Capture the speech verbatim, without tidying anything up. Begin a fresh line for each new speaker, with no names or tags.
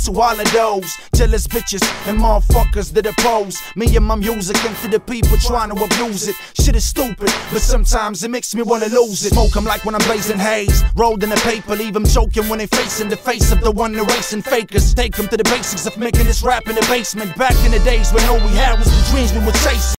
to all of those jealous bitches and motherfuckers that oppose me and my music, and to the people trying to abuse it. Shit is stupid, but sometimes it makes me wanna lose it. Smoke 'em like when I'm blazing haze, rolled in the paper, leave 'em choking when they facing the face of the one erasing fakers. Take 'em to the basics of making this rap in the basement. Back in the days when all we had was the dreams we were chasing.